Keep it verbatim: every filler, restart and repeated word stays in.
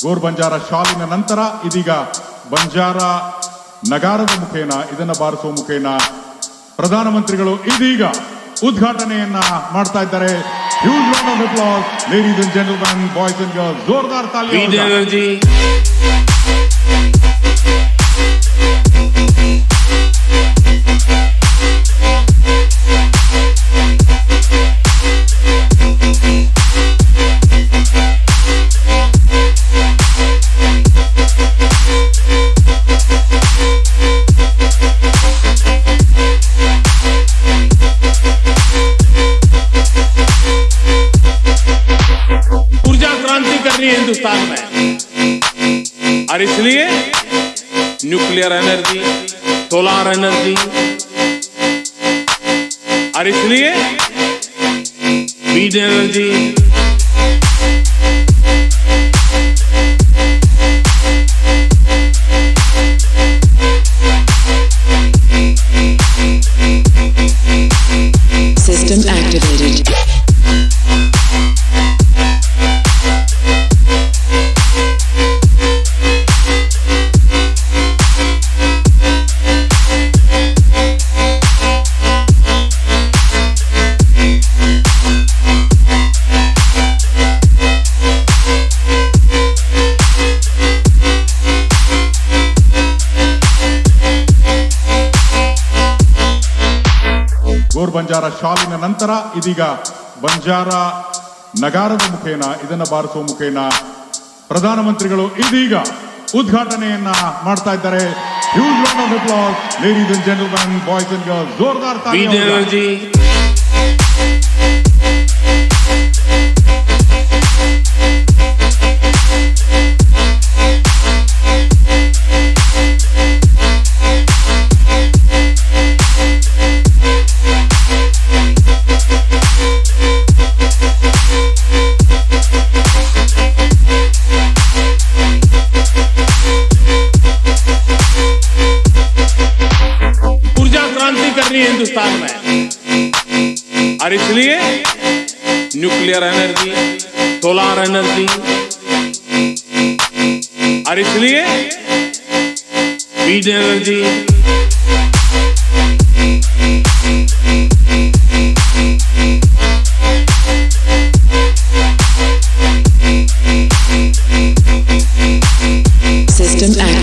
ಗೋರ್ ಬಂಜಾರ ಶಾಲಿನ ನಂತರ ಇದೀಗ ಬಂಜಾರ ನಗಾರದ ಮುಖೇನ ಇದನ್ನ ಬಾರಿಸುವ ಮುಖೇನ ಪ್ರಧಾನಮಂತ್ರಿಗಳು ಇದೀಗ ಉದ್ಘಾಟನೆಯನ್ನ ಮಾಡ್ತಾ ಇದ್ದಾರೆ. Huge round of applause, ladies and gentlemen, boys and girls. जोरदार तालियां. हिंदुस्तान में, और इसलिए न्यूक्लियर एनर्जी, सोलार एनर्जी, और इसलिए wind energy, System activated. Gor Banjara ಶಾಲಿನ ನಂತರ ಇದೀಗ ಬಂಜಾರ ನಗಾರದ ಮುಖೇನ ಇದನ್ನ ಬಾರಿಸುವ ಮುಖೇನ ಪ್ರಧಾನಮಂತ್ರಿಗಳು ಇದೀಗ ಉದ್ಘಾಟನೆಯನ್ನ ಮಾಡ್ತಾ ಇದ್ದಾರೆ. Huge round of applause, ladies and gentlemen, boys and girls. जोरदार तालियां. हिंदुस्तान में, और इसलिए न्यूक्लियर एनर्जी, सोलार एनर्जी, और इसलिए विंड एनर्जी, System